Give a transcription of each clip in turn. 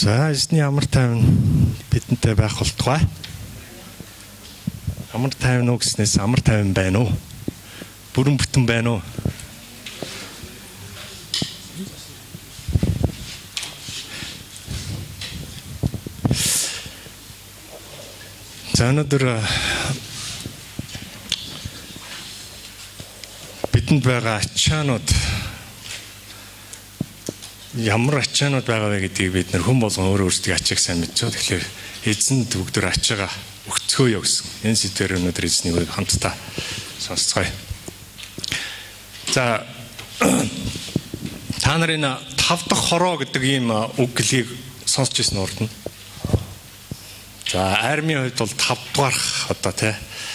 За эзний амар тайван бидэнтэй байх болтугай. Амар тайван уу гэснээс амар тайван байна уу? Бүрэн бүтэн байна уу? За өнөөдөр бидэнд байгаа ачаанууд ямар ачаанууд байгаа вэ гэдгийг бид нэр хүн болгон өөрөө өөрсдөө ачааг сайн мэдж байгаа. Тэгэхээр эзэнд бүгдөө ачаагаа өгцгөөё гэсэн энэ сэдвээр өнөөдөр эзнийг хамтдаа сонсцгоё. За та нарын 5 дахь хороо гэдэг ийм үг гэлийг сонсч ирсэн урд нь. За армийн хувьд бол 5 дугаарх одоо тий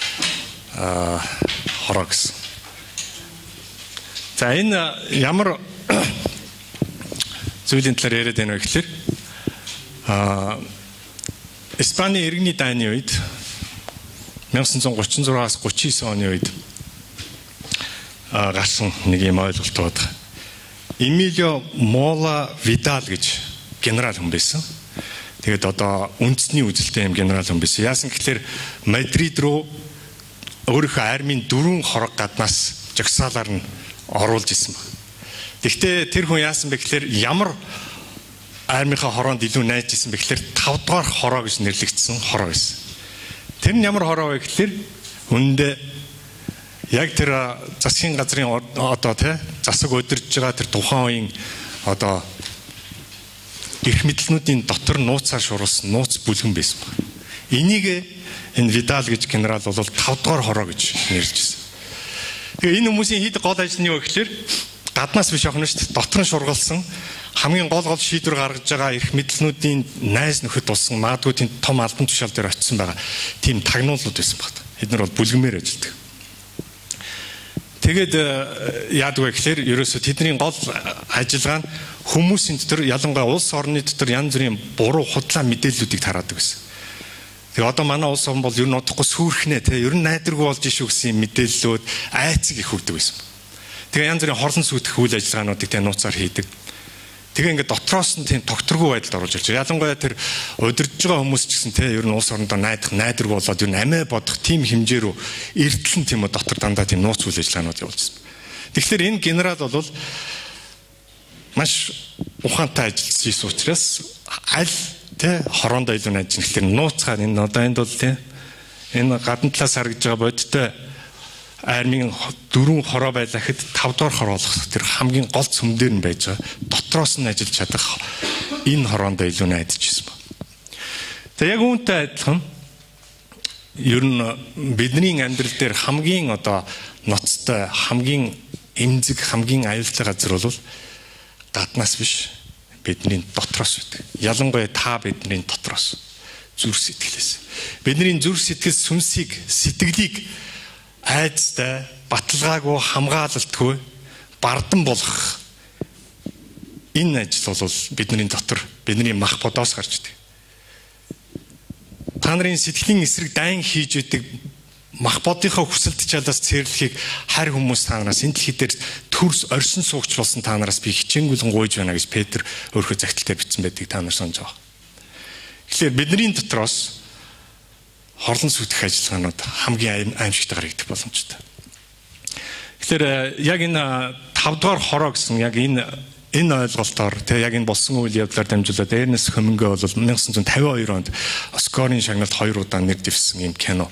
хороо гэсэн. За энэ ямар зүйлийн талаар яриад байна вэ гэхээр Испаний иргэний дайны үед 1936-аас 39 оны үед гарсан нэг юм ойлголт байдаг. Эмилио Мола Видал гэж генерал хүн байсан. Тэгээд одоо үндэсний үзэлтэй юм генерал хүн байсан. Яасан гэхээр Мадрид руу өөрийнхөө армийн 4 хорог гаднаас жагсаалаар нь оруулж исэн баг. Гэхдээ тэр хүн яасан бэ гэхээр ямар армийнхаа хороонд илүү найж исэн бэ гэхээр 5 дугаар хороо гэж нэрлэгдсэн хороо байсан. Тэр нь ямар хороо вэ гэхээр үндэ яг тэр засгийн газрын одоо тий засаг удирдж байгаа тэр тухайн үеийн одоо эрх мэдлнүүдийн дотор нууцаар шуруулсан нууц бүлгэн байсан баг. Энийг энэ Видал гэж генерал бол 5 дугаар хороо гэж нэрлэжсэн. Тэгээ энэ хүмүүсийн хэд гол ажил нь юу гэхээр гаднаас биш охно шүү дээ. Дотор нь шургалсан хамгийн гол шийдвэр гаргаж байгаа эрх мэдлнүүдийн найз нөхөд болсон магадгүй тийм том албан тушаал дээр очисон байгаа тийм тагнуулууд байсан баг. Эднэр бол бүлгэмээр ажилладаг. Тэгээд яадаг вэ гэхээр ерөөсө тэдний гол ажиллагаа нь хүмүүсийн дотор ялангуяа улс орны дотор янз бүрийн буруу худлаа мэдээллүүдийг тараадаг байсан. Тэгээ одоо манай улс орн бол ер нь удахгүй сүрхнэ те ер нь найдваргүй болж ишүү гэсэн мэдээллүүд айцыг их өгдөг байсан. Тэгээ янз бүрийн хорлон сүйтгэх үйл ажиллагаануудыг тэ нууцаар хийдэг. Тэгээ ингээд дотроос нь тийм тогтворгүй байдалд оруулж ирж байгаа. Ялангуяа тэр удирдж байгаа хүмүүс ч гэсэн тэ ер нь улс орондоо найдваргүй болоод ер нь амиа бодох тийм хэмжээ рүү эрдэлэн тийм үү дотор дандаа тийм нууц үйл ажиллагаанууд явуулсан. Тэгэхээр энэ генерал бол маш ухаантай ажилласан учраас аль тэ хороондоо илүү найж тэгэхээр нууцгаар энэ одоо энд бол тэ энэ гадна талаас харагдж байгаа бодтой армийн 4 хороо байлаа гэхэд 5 дугаар хороо болох тэр хамгийн гол цөм дээр нь байж байгаа. Дотроос нь ажиллаж чадах энэ хороондоо илүү найдажсэн ба. За яг үүнтэй адилхан ер нь бидний амьдрал дээр хамгийн одоо ноцтой хамгийн эмзэг хамгийн аюултай газар бол гаднаас биш бидний дотроос үүдэг. Ялангуяа та бидний дотроос зүрх сэтгэлээс. Бидний зүрх сэтгэл сүнсийг сэтгэлийг айцтай, баталгаагүй, хамгаалалтгүй бардан болох энэ ажил бол бидний дотор бидний мах бодоос гарч идэг. Та нарын сэтгэлийн эсрэг дайн хийж идэг мах бодынхаа хүсэлт чадлаас цэрлэхийг харь хүмүүс та нараас энэ дэлхий дээр төрс оршин суугч болсон та нараас би хичээнгүйлэн гуйж байна гэж Петр өөрийнхөө загталтаар бичсэн байдаг та нар сонж байгаа. Тэгэхээр бидний дотроос хорлон сүйтгэх ажиллагаанууд хамгийн аимшигтай гарагдах боломжтой. Тэгэхээр яг энэ 5 дугаар хороо гэсэн яг энэ ойлголтоор тэгээ яг энэ болсон үйл явдлаар дамжуулаад Эрнест Хемингуэй бол 1952 онд Оскарын шагналд 2 удаа нэр дэвссэн юм кино.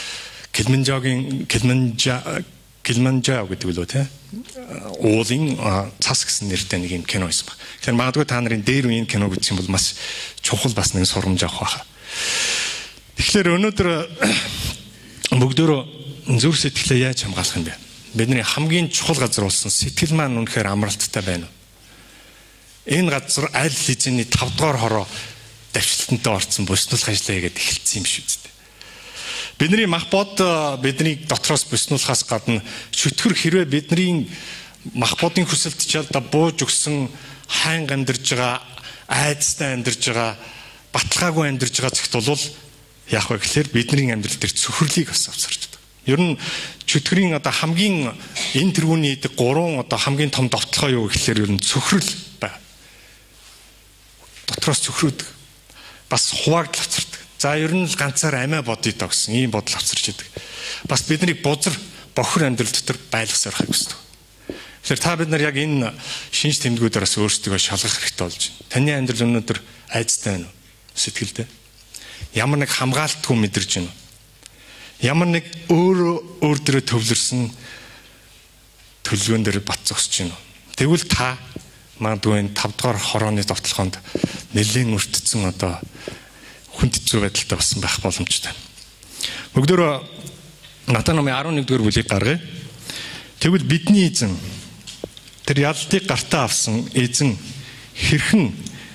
Килиманжаро гэдэг үлээ те. Уулын цас гэсэн нэртэй нэг юм кино байсан баг. Тэгэхээр магадгүй та нарын дээр үеийн киног үзэх юм бол маш чухал бас нэг сурамж авах байхаа. Тэгэхээр өнөөдөр бүгдөө зүрх сэтгэлээ яаж хамгаалах юм бэ? Бидний хамгийн чухал газар болсон сэтгэл маань үнэхээр амралттай байна уу? Энэ газар аль хэзээний 5 дугаар хороо давчлалтантай орсон буснуулах ажлаа хийгээд эхэлсэн юм шүү дээ. Бидний мах бод бидний дотроос буснуулахаас гадна шүтгэр хэрвээ бидний мах бодын хүсэлт чадлаа бууж өгсөн хайнг амьдарж байгаа, айцтай амьдарж байгаа, баталгаагүй амьдарж байгаа zegт бол яах вэ гэхээр бидний амьдрал дээр цөхрлийг бас авсарч байна. Ер нь чөтгөрийн одоо хамгийн энэ тэргүүний 3 одоо хамгийн том довтлогоо юу гэхээр ер нь цөхрөл бай. дотроос цөхрөөдөг. Бас хуваагдл авчирдаг. За ер нь л ганцаар амиа бодъё даа гэсэн ийм бодол авчирч идэг. Бас биднийг бузар бохир амьдрал дотор байлгасарахыг хүсдэг. Тэгэхээр та бид нар яг энэ шинж тэмдгүүдээр бас өөрсдөө шалгах хэрэгтэй болж байна. Таны амьдрал өнөөдөр айцтай байна уу? Сэтгэлдээ. Ямар нэг хамгаалтгүй мэдэрч байна уу? Ямар нэг өөр дөрөө төвлөрсөн төлөвлөгөөн дээр бат зогсож байна уу? Тэгвэл та магадгүй 5 дугаар хорооны довтлохонд нэлээд өртсөн одоо хүндцүү байдалтай болсон байх боломжтой. Бүгдөө Натан номын 11 дугаар бүлийг гаргая. Тэгвэл бидний эзэн тэр ялдыг гартаа авсан эзэн хэрхэн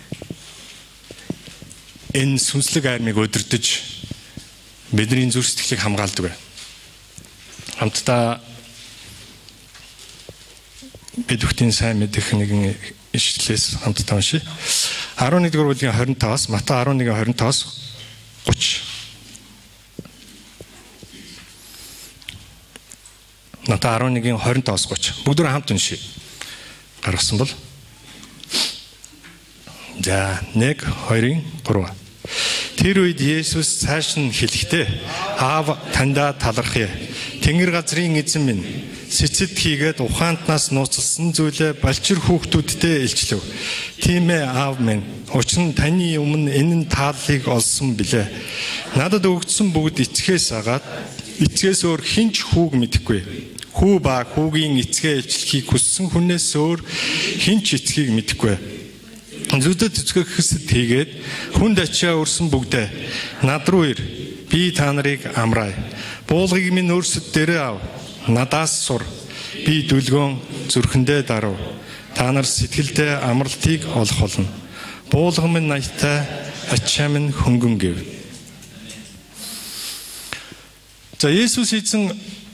энэ сүнслэг аймыг өдөрдөж бидний зүрх сэтгэлийг хамгаалдаг вэ? Хамтдаа бид бүхний сайн мэдэх нэгэн ишлэлээс хамтдаа уншия. 11 дугаар бүлгийн 25-аас Матай 11:25-аас 30. Матай 11:25-аас 30. Бүгдөө хамт уншия. Гаргасан бол. За 1 2 3. Тэр үед Есүс цааш нь хэлэхдээ аав таньда талархъя. Тэнгэр газрын эзэн минь сэцэд хийгээд ухаантнаас нууцлсан зүйлээ балчир хүүхдүүдтэй илчлэв. Тийм ээ аав минь. Учир нь таны өмнө энэ тааллыг олсон билээ. Надад өгдсөн бүгд эцгээс агаад эцгээс өөр хинч хүүг мэдэхгүй. Хүү ба хүүгийн эцгээ илчлэхийг хүссэн хүнээс өөр хинч эцгийг мэдэхгүй. Зүдэд эцгээ хэсэд хийгээд хүнд ачаа өрсөн бүгдээ над руу ир. Би та нарыг амраая. Буулгыг минь өөрсөд дээрээ ав. Надаас сур. Би дүлгөөн зүрхэндээ дарав. Та нар сэтгэлдээ амралтыг олох болно. Буулга минь наятай, ачаа минь хөнгөн гэв. За Есүс эзэн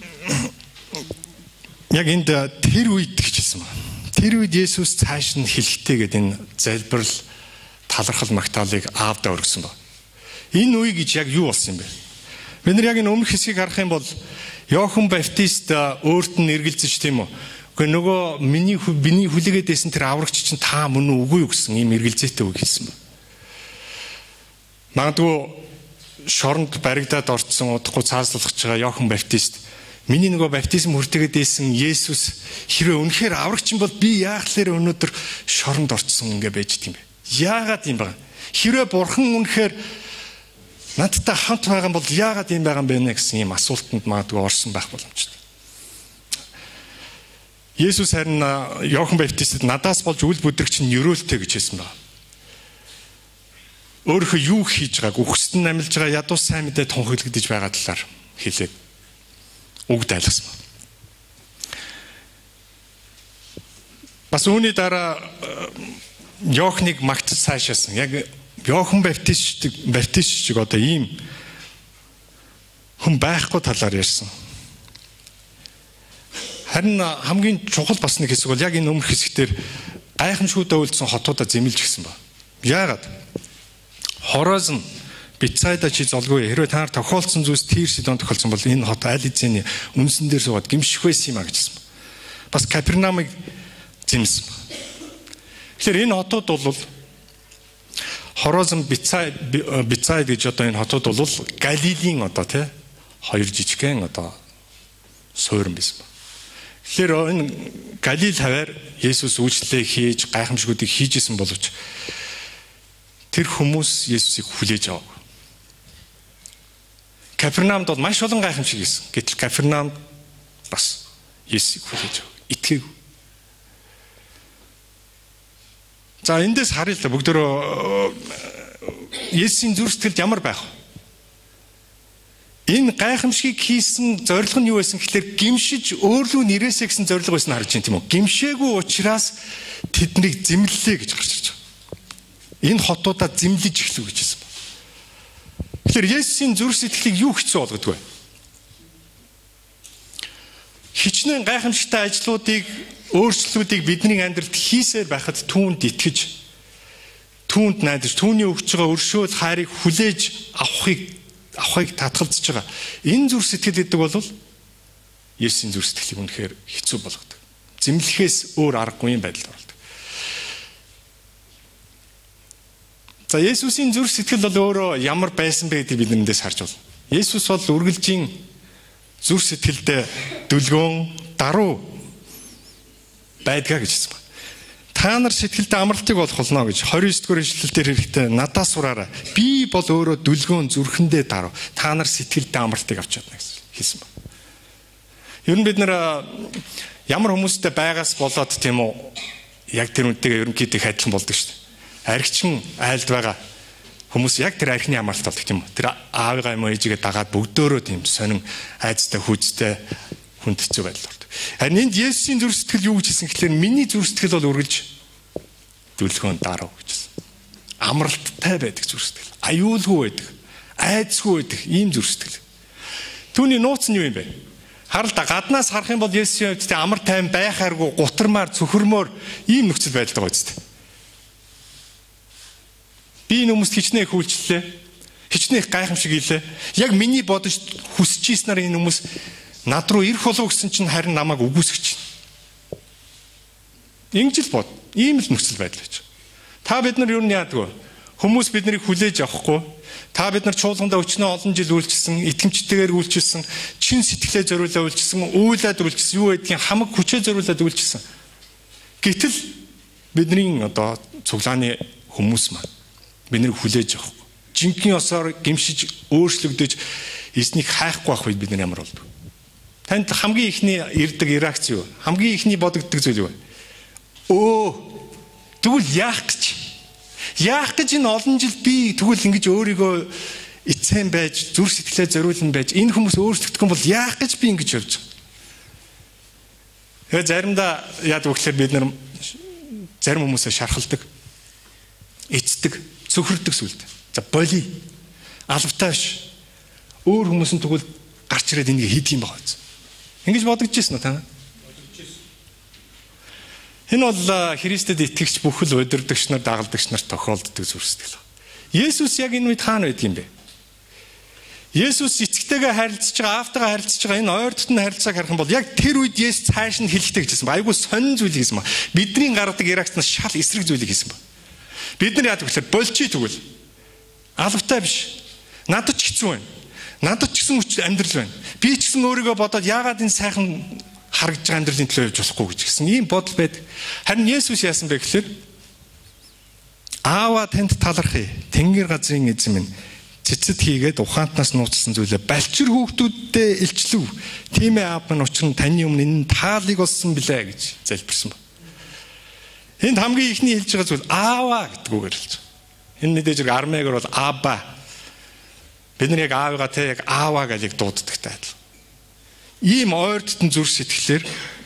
яг энд тэр үед гэжсэн байна. Тэр үед Есүс цааш нь хэлэхдээ гэдэг энэ залбирал талархал магтаалыг аавдаа өргөсөн ба. Энэ үе гэж яг юу болсон юм бэ? Бид нар яг энэ өмнөх хэсгийг харах юм бол Иохан Баптист өөрт нь эргэлзэж тийм үү? Гэхдээ нөгөө миний хүлээгээд байсан тэр аврагч чинь та мөн үгүй юу гэсэн ийм эргэлзээтэй үг хэлсэн ба. Магадгүй шоронд баригдаад орцсон удахгүй цааслуулах байгаа Иохан Баптист миний нөгөө баптизм хүртээгээд байсан Есүс хэрвээ үнэхээр аврагч юм бол би яахлаар өнөөдөр шоронд орцсон ингэ байж дим бэ? Яагаад юм бэ? Хэрвээ бурхан үнэхээр надтай хамт байгаа юм бол яагаад юм байгаа юм бэ гэсэн ийм асуултанд магадгүй орсон байх боломжтой. Есүс харин Иохан Баптистад надаас болж үл бүдрэгч нь өрөөлтэй гэж хэлсэн байна. Өөрөө юу хийж байгааг үхсэд нь амилж байгаа ядуу сайн мэдээ тунхаглагдж байгаа талаар хэлээд үг дайлгсан. Бас үүний дараа Иохныг магтаж сайшаасан. Яг Иохан Баптист шиг одоо ийм хүн байхгүй талаар ярьсан. Харин хамгийн чухал бас нэг хэсэг бол яг энэ өмнөх хэсгээр гайхамшгүйдээ үлдсэн хотуудаа зэмлэж гисэн ба. Яагаад? Хороз нь Бицайда чи золгүй хэрвээ та нар тохиолдсон зүйлс Тир Сидон тохиолдсон бол энэ хот аль эзэний үнсэн дээр суугаад гимших байсан юм а гэжсэн. Бас Капернаумыг зэмсэн. Тэгэхээр энэ хотууд бол Хорозон Бицайд гэж одоо энэ хотууд бол Галилийн одоо тий хоёр жижигхэн одоо суурин байсан. Тэгэхээр энэ Галил хаваар Есүс үйлчлэлээ хийж гайхамшгуудыг хийжсэн боловч тэр хүмүүс Есүсийг хүлээж авав. Капернаумд бол маш олон гайхамшиг хийсэн. Гэтэл Капернаумд бас Есүсийг хүлээж авав. Итгэв. За эндээс харъя л да бүгдөө Есүсийн зүрх сэтгэлд ямар байх вэ? Энэ гайхамшигыг хийсэн зорилго нь юу байсан гэхээр гимшиж өөрлөө нэрээсээ гэсэн зорилго байсан харж байна тийм үү? Гимшээгүй учраас тэднийг зэмлэлээ гэж гарч ирж байгаа. Энэ хотуудаа зэмлэж эхлэв гэж хэлсэн. Тэгэхээр Есүсийн зүрх сэтгэлийг юу хэцүү болгодог вэ? Хичнээн гайхамшигтай ажлуудыг, өөрчлөлтүүдийг бидний амьдралд хийсээр байхад түүнд итгэж, түүнд найдаж, түүний өгч байгаа өршөөл хайрыг хүлээж авахыг татгалзаж байгаа. Энэ зүрх сэтгэл гэдэг бол Есүсийн зүрх сэтгэлийг үнэхээр хэцүү болгодог. Зэмлэхээс өөр аргагүй юм байдалд оролдог. За Есүсийн зүрх сэтгэл бол өөрөө ямар байсан бэ гэдгийг бид нэндээс харж байна. Есүс бол үргэлжийн зүрх сэтгэлдээ дүлгөөн, даруй байдгаа гэж хэлсэн байна. Та нар сэтгэлдээ амралтыг олох болно гэж 29-р эшлэлдэр хэрэгтэй надаас сураарай. Би бол өөрөө дүлгөөн зүрхэндээ даруй. Та нар сэтгэлдээ амралтыг авч чадна гэж хэлсэн байна. Ер нь бид нар ямар хүмүүстэй байгаас болоод тийм үү яг тэр үнтэйгээ ерөнхийдөө адилхан болдог шүү дээ. Архичин айлд байгаа хүмүүс яг тэр архины амралт болдог тийм үү. Тэр аавыгаа юм ээжигээ дагаад бүгдөө тийм сонин айцтай хүчтэй хүндцүү байдал болдог. Харин энд Есүсийн зүрх сэтгэл юу гэж хэлсэн гэхээр миний зүрх сэтгэл бол үргэлж дүлгөөн даруй гэж хэлсэн. Амралттай байдаг зүрх сэтгэл. Аюулгүй байдаг. Айцгүй байдаг ийм зүрх сэтгэл. Түүний нууц нь юу юм бэ? Харал та гаднаас харах юм бол Есүсийн хувьд амар тайван байхааргүй гутармаар цөхөрмөр ийм нөхцөл байдал байгаа үстэй. Би энэ хүмүүст хичнээн их үйлчлээ. Хичнээн их гайхамшиг хийлээ. Яг миний бодож хүсэж ийснээр энэ хүмүүс над руу ирэх болов гэсэн чинь харин намайг үгүйсгэж байна. Ингэж л бод. Ийм л нөхцөл байдал байж. Та бид нар юу яадаг вэ? Хүмүүс биднийг хүлээж авахгүй. Та бид нар чуулгандаа өчнөө олон жил үйлчилсэн, итгэмжтэйгээр үйлчилсэн, чин сэтгэлээ зориулаад үйлчилсэн, үйлээд үйлчилсэн, юу гэдгийг хамаг хүчээ зориулаад үйлчилсэн. Гэтэл бидний одоо цуглааны хүмүүс маань биднийг хүлээж авахгүй. Жинхэнэ осоор гимшиж өөрчлөгдөж эзнийг хайхгүй байх үед бид нар ямар болдог? Танд хамгийн ихний ирдэг реакц юу? Хамгийн ихний бодогддог зүйл юу вэ? Тэгвэл яах гэж энэ олон жил би тэгвэл ингэж өөрийгөө эцэн байж, зүрх сэтгэлээ зориулна байж, энэ хүмүүс өөрчлөгдөх юм бол яах гэж би ингэж явж байгаа. Тэгээ заримдаа яадаг вэ гэхээр бид нар зарим хүмүүсээ шархалдаг, эцдэг, цөхөрдөг сүлд. За боли. Алавтай биш. Өөр хүмүүс нь тэгвэл гарч ирээд энийг хийдэг юм байна. Ингэж бодож ирсэн үү та? Энэ бол Христэд итгэгч бүхэл удирдагч нар, дагалдагч нарт тохиолддог зүрх сэтгэл. Есүс яг энэ үед хаана байдаг юм бэ? Есүс эцэгтэйгээ харилцаж байгаа, аавтайгаа харилцаж байгаа энэ ойр дотны харилцааг харах юм бол яг тэр үед Есүс цааш нь хэлэхтэй гэж хэлсэн ба. Айгуу сонин зүйл хийсэн ба. Бидний гаргадаг реакцнаас шал эсрэг зүйлийг хийсэн ба. Бид нар яадаг гэхээр болчий тэгвэл алавтай биш. Надад ч хэцүү байна. Надад ч гэсэн амьдрал байна. Би ч гэсэн өөрийгөө бодоод яагаад энэ сайхан харагдж байгаа амьдралын төлөө явж болохгүй гэж гисэн ийм бодол байдаг. Харин Есүс яасан бэ гэхээр Аава танд талархъя. Тэнгэр газрын эзэн минь цэцэд хийгээд ухаантнаас нууцсан зүйлээ балчир хүүхдүүддээ илчлэв. Тийм ээ аав минь учир нь таны өмнө энэ таалыг олсон билээ гэж залбирсан ба. Энд хамгийн ихний хэлж байгаа зүйл аава гэдгүүгээр хэлж байгаа. Энэ мэдээж армейгээр бол аба. Бид нар яг аавыгаа те яг аава гэж дууддагтай адил. Ийм ойр дотн зүрх сэтгэлээр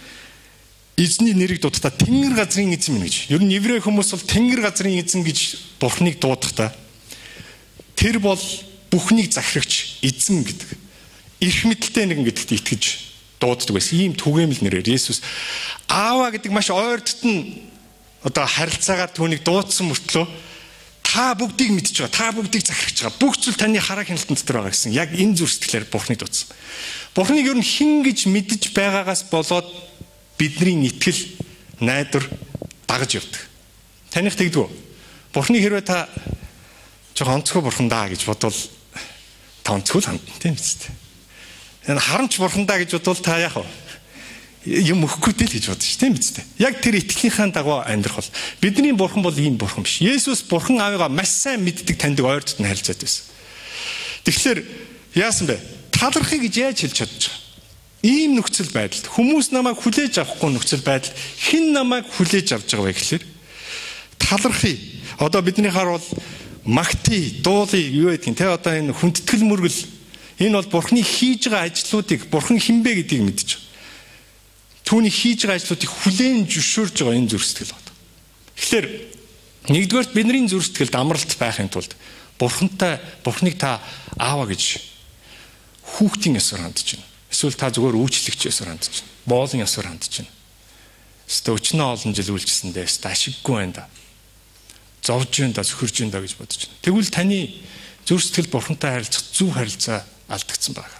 эзний нэрийг дуудахтаа тэнгэр газрын эзэн минь гэж. Ер нь еврей хүмүүс бол тэнгэр газрын эзэн гэж Бурхныг дуудахтаа тэр бол бүхнийг захирагч эзэн гэдэг. Ирэх мэдлэлтэй нэгэн гэдэгт итгэж дууддаг байсан. Ийм түгээмэл нэрээр Есүс аава гэдэг маш ойр дотн одоо харилцаагаар түүнийг дуудсан мөртлөө та бүгдийг мэдж байгаа. Та бүгдийг захирагч байгаа. Бүх зүйл таны хараа хяналтын дотор байгаа гэсэн. Яг энэ зүрх сэтгэлээр Бурхныг дуудсан. Бурхныг ер нь хэн гэж мэдж байгаагаас болоод бидний итгэл найдвар дагаж явдаг. Таних тэгдэггүй. Бурхны хэрвээ та жоохон онцгой бурхан даа гэж бодвол та онцгой л хандна тийм үстэй. Энэ харамч бурхан даа гэж бодвол та яах вэ? Юм өгөхгүй л гэж бодож ш тийм үстэй. Яг тэр итгэлийнхаа дагуу амьдрах бол бидний бурхан бол ийм бурхан биш. Есүс бурхан аавыгаа маш сайн мэддэг таньдаг ойр дотн харилцаад байсан. Тэгэхээр яасан бэ? Талархыг гэж яаж хэлж чадж байгаа? Ийм нөхцөл байдалд хүмүүс намайг хүлээж авахгүй нөхцөл байдал хэн намайг хүлээж авч байгаа вэ гэхээр талархыг одоо бидний хаар бол магтъя дуулыг юу гэдэг юм те одоо энэ хүндэтгэл мөргөл энэ бол бурхны хийж байгаа ажлуудыг бурхан хинбэ гэдгийг мэдэж байгаа. Түүний хийж байгаа ажлуудыг хүлээн зөвшөөрж байгаа энэ зүрх сэтгэл байна. Тэгэхээр нэгдүгээрт бидний зүрх сэтгэлд амралт байхын тулд бурхныг та аава гэж хүүхдийн ёсоор хандж байна. Эсвэл та зүгээр үйлчлэгч ёсоор хандж байна. Боолын ёсоор хандж байна. Эсвэл өчнөө олон жил үйлчлсэндээ ашиггүй байна да. Зовж байна да, зөвхөрж байна да гэж бодож байна. Тэгвэл таны зүрх сэтгэл бурхантай харилцах зөв харилцаа алдагдсан байна.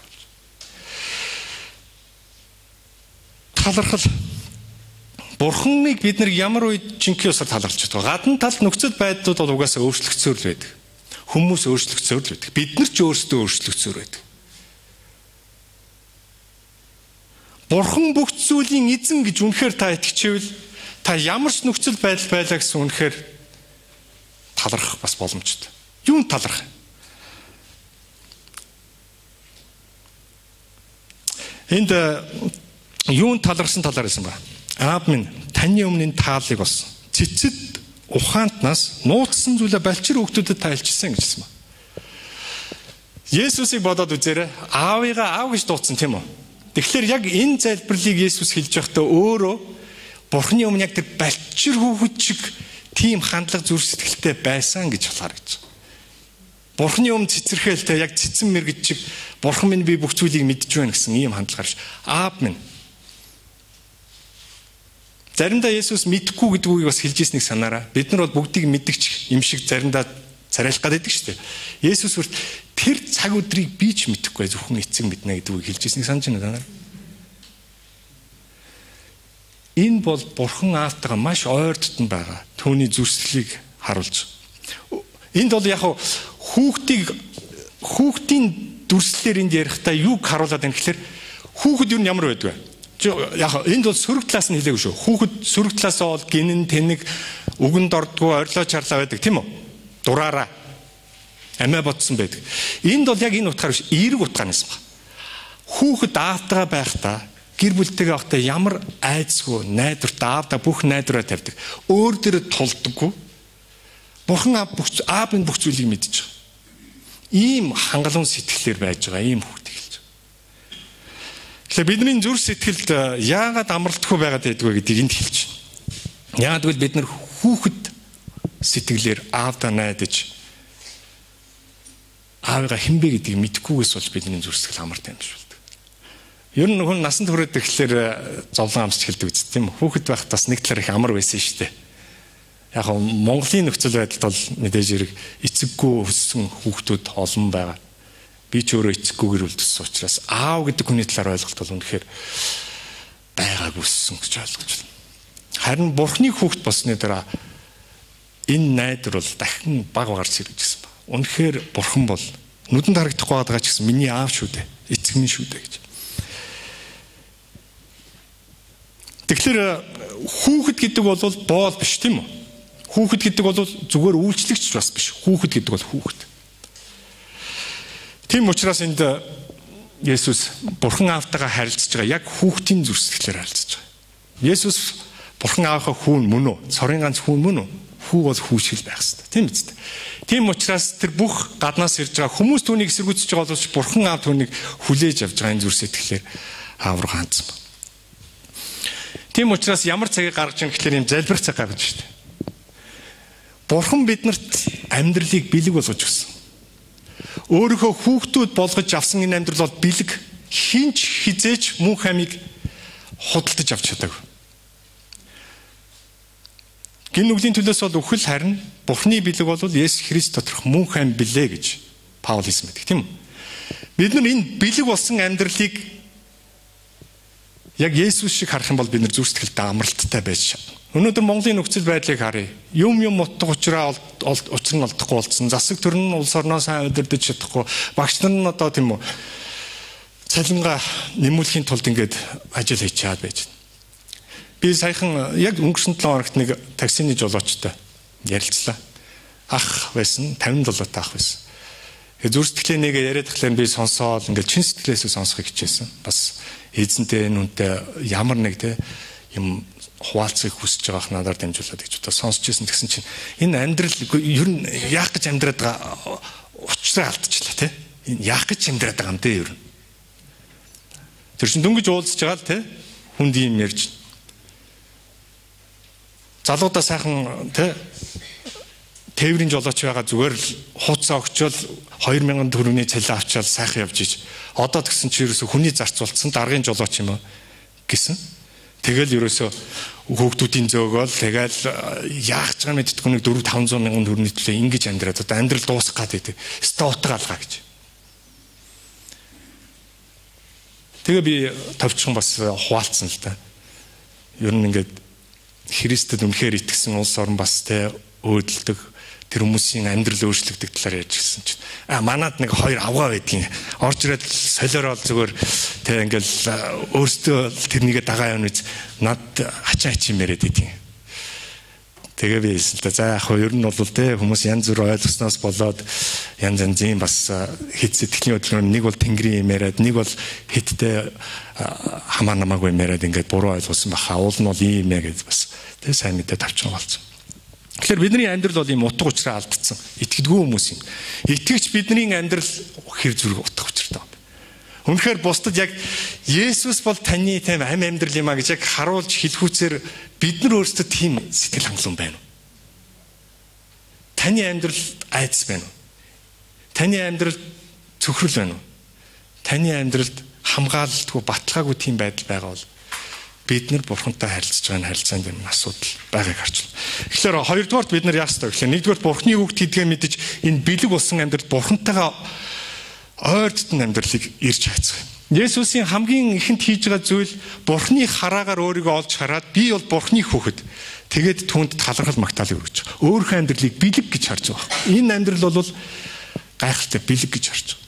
Бурханыг бид нар ямар үед жинхэнэ усаар таларч байгаа. Гадна талд нөхцөл байдлууд бол угаасаа өөрчлөгцөөр л байдаг. Хүмүүс өөрчлөгцөөр л байдаг. Бид нар ч өөрсдөө өөрчлөгцөөр байдаг. Бурхан бүх зүйлийн эзэн гэж үнэхээр та итгэжвэл та ямар ч нөхцөл байдал байлаа гэсэн үнэхээр талархах бас боломжтой. Юунд талархах? Энд юунд талархсан талаар хэлсэн ба. Аав минь таны өмнө тааллыг болсон. Цэцэд ухаантнаас нууцсан зүйлээ балчир хүүхдүүдэд та илчилсэн гэж хэлсэн ба. Есүсийг бодоод үзээрэй. Аавыгаа аав гэж дуудсан тийм үү? Тэгэхээр яг энэ залбирлыг Есүс хэлж байхдаа өөрөө Бурханы өмнө яг тэр балчир хүүхэд шиг тийм хандлага зүрх сэтгэлтэй байсан гэж болохоор гэж. Бурханы өмнө цэцэрхээлтэй яг цэцэн мэрэгч шиг Бурхан минь би бүх зүйлийг мэдж байна гэсэн ийм хандлагаарш. Аав минь. Заримдаа Есүс мэдхгүй гэдгүйг бас хэлж ирснийг санаарай. Бид нар бол бүгдийг мэдгч юм шиг заримдаа царайлах гэдэг шүү дээ. Есүс бүрт тэр цаг өдрийг би ч мэдэхгүй зөвхөн эцэг мэднэ гэдгүйг хэлж ирснийг санаж байна танаар. Энэ бол Бурхан Аавтайгаа маш ойр дотн байгаа. Түүний зүрхсэлийг харуулж. Энд бол яг хүүхдийн дүрслэлээр энд ярихдаа юуг харуулад байна гэхээр хүүхэд юу ямар байдаг вэ? Яг энд бол сөрөг талаас нь хэлээгүй шүү. Хүүхэд сөрөг талаасаа бол гинэн тэнэг үгэнд ордгоо орилоо чарлаа байдаг тийм үү? Дураараа амиа ботсон байдаг. Энд бол яг энэ утгаар биш, эерэг утгаанаас ба. Хүүхэд аавтайгаа байхдаа гэр бүлтэйгээ байхдаа ямар айцгүй найдвартай аавда бүх найдвараа тавьдаг. Өөр дээрээ тулдаггүй. Бурхан аав энэ бүх зүйлийг мэдж байгаа. Ийм хангалуун сэтгэлээр байж байгаа ийм хүүхд хэлж байгаа. Тэгэхээр бидний зүрх сэтгэлд яагаад амралтгүй байгаад байдгүй гэдгийг энд хэлж байна. Яагаад гэвэл бид нар хүүхэд сэтгэлээр аавда найдаж аавыгаа хинбэ гэдгийг мэдхгүйгээс болж бидний зүрх сэтгэл амартай юм шиг болдог. Ер нь хүн насанд хүрээд ирэхлээр зовлон амсч хэлдэг үст тийм үү? Хүүхэд байхад бас нэг талаар их амар байсан шүү дээ. Яг нь Монголын нөхцөл байдалд бол мэдээж хэрэг эцэггүй өссөн хүүхдүүд олон байгаа. Би ч өөрөө эцэггүйгээр үлдсэн учраас аав гэдэг хүний талаар ойлголт бол үнэхээр байгаагүй өссөн гэж ойлгож байна. Харин Бурхны хүүхэд болсны дараа энэ найдвар бол дахин баг гарч ирж гисэн ба. Үнэхээр Бурхан бол нүдэнд харагдахгүй байгаа ч гэсэн миний аав шүү дээ. Эцэг минь шүү дээ гэж. Тэгэхээр хүүхэд гэдэг бол боол биш тийм үү? Хүүхэд гэдэг бол зүгээр үйлчлэгч бас биш. Хүүхэд гэдэг бол хүүхэд. Тийм учраас энд Есүс Бурхан Аавтайгаа харилцаж байгаа яг хүүхдийн зүрх сэтгэлээр харилцаж байгаа. Есүс Бурхан Аавынхаа хүүн мөн үү? Цорын ганц хүүн мөн үү? Хүү бол хүү шиг л байх хэрэгтэй. Тийм биз дээ. Тийм учраас тэр бүх гаднаас ирж байгаа хүмүүс түүнийг эсэргүүцэж байгаа боловч Бурхан Аав түүнийг хүлээж авч байгаа энэ зүрх сэтгэлээр Аав руу хандсан байна. Тийм учраас ямар цагийг гаргаж ийн гэхлээр юм залбирх цаг гаргаж шүү дээ. Бурхан биднэрт амьдралыг бэлэг болгож өгсөн. Өөрийнхөө хүүхдүүд болгож авсан энэ амьдрал бол бэлэг, хинч хизээч мөн хамиг худалдаж авч чадаагүй. Гин нүглийн төлөөс бол үхэл харин Бурхны бэлэг бол Есүс Христ доторх мөн хам билээ гэж Паул хэлсэн байдаг тийм үү? Бид нар энэ бэлэг болсон амьдралыг яг Есүс шиг харах юм бол бид нар зүрх сэтгэлдээ амралттай байж чадна. Өнөөдөр Монголын нөхцөл байдлыг харъя. Юм утга учраа учир нь олдохгүй болсон. Засаг төрн нь улс орноо сайн удирдах чадахгүй. Багш нар нь одоо тийм үү цалингаа нэмүүлэхийн тулд ингээд ажил хийж чаад байж байна. Би саяхан яг өнгөрсөн 7 хоногт нэг таксины жолоочтой ярилцлаа. Ах байсан, 57 ах байсан. Зүрх сэтгэлээ нэг яриад тахлаа би сонсоод ингээд чин сэтгэлээсээ сонсохыг хичээсэн. Бас эзэнтэй нүнтэй ямар нэг те юм хуваалцахыг хүсэж байгаах надаар дамжуулаад гэж одоо сонсч ирсэн гэсэн чинь энэ амьдрал ер нь яах гэж амьдраад байгаа учраа алдчихлаа те. Энэ яах гэж амьдраад байгаа юм те ер нь. Тэр чинь дөнгөж уулзж байгаа л те хүнд юм ярьж. Залуудаа сайхан те тээврийн жолооч байгаа зүгээр л хууцаа өгчөөл 2000 төгрөгийн цалин авчаал сайхан явж иж. Одоо тэгсэн чи ерөөсө хүний зарцуулсан даргын жолооч юм аа гэсэн. Тэгэл ерөөсө хүүхдүүдийн зөөгөөл тэгэл яах гэж байгаа мэддэггүй нэг 400-500 мянган төгрөгийн төлөө ингэж амьдраад одоо амьдрал дуусах гад байдаг. Стотог алгаа гэж. Тэгээ би товчхон бас хуваалцсан л та. Ер нь ингээд Христэд үнэхээр итгэсэн улс орн бас тэ өөдөлдөг, тэр хүмүүсийн амьдрал өөрчлөгдөх талаар ярьж гисэн чинь манад нэг хоёр авгаа байдгийн орж ирээд солиорол зүгээр тэ ингээл өөртөө тэрнийгээ дагаа явна гэж над хачаа яриад идэв. Тэгээ би хэлсэн л да. За яг ер нь бол тэ хүмүүс янз бүр ойлгосноос болоод янз янзын бас хэд сэтгэлийн хөдөлгөөн нэг бол тэнгэрийн юм яриад нэг бол хиттэй хамаа намаагүй юм яриад ингээд буруу ойлгосон баха. Уул нь бол ийм ээ гэж бас тэ сайн мэдээд авчихсан болсон. Тэгэхээр бидний амьдрал бол ийм утга учраа алдсан. Итгэдэггүй хүмүүс юм. Итгэгч бидний амьдрал хэр зүрх утга учиртай байна. Үнэхээр бусдад яг Есүс бол таны тийм амьдрал юм а гэж яг харуулж хэлхүүцээр бид нар өөрсдөө тийм сэтгэл хангалуун байна уу? Таны амьдрал айдас байна уу? Таны амьдрал цөхрөл байна уу? Таны амьдралд хамгаалалтгүй баталгаагүй тийм байдал байгаа бол бид нар Бурхантай харилцаж байгаа харилцаанд юм асуудал байгааг харж байна. Тэгэхээр хоёрдугаарт бид нар яах ёстой вэ гэхээр нэгдүгээр Бурханы үгт хийдгээ мэдэж энэ бэлэг болсон амьдрал Бурхантайгаа ойртон амьдралыг ирж хайцгаая. Есүсийн хамгийн ихэнд хийж байгаа зүйл Бурханы хараагаар өөрийгөө олж хараад би бол Бурханы хүүхэд. Тэгээд түүнд талархал магтаал өргөж байгаа. Өөрийнхөө амьдралыг бэлэг гэж харж байгаа. Энэ амьдрал бол гайхалтай бэлэг гэж харж байгаа.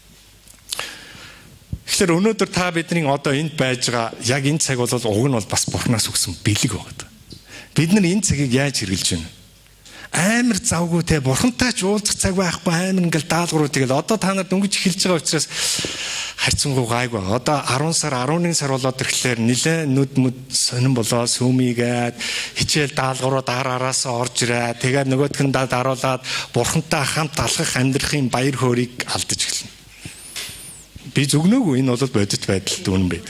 Тэгэхээр өнөөдөр та бидний одоо энд байж байгаа яг энэ цаг бол уг нь бол бас Бурханаас өгсөн бэлэг байгаа. Бид нар энэ цагийг яаж хэрэгжилж байна? Амар завгүй те Бурхантай ч уулзах цаг байхгүй амар ингээл даалгавруу тэгэл одоо та нарт өнгөж эхэлж байгаа учраас харьцангуй гайгүй. Одоо 10 сар 11 сар болоод ирэхлээр нилээн нүд мүд сонирн болоо сүмийгээд хичээл даалгавруу дараараасаа орж ирээ. Тэгээд нөгөөх нь даруулаад Бурхантай хамт алхах амьдрахын баяр хөөргийг алдаж эхэлнэ. Би зүгнөөгүй энэ бол бодит байдал дүүн байд.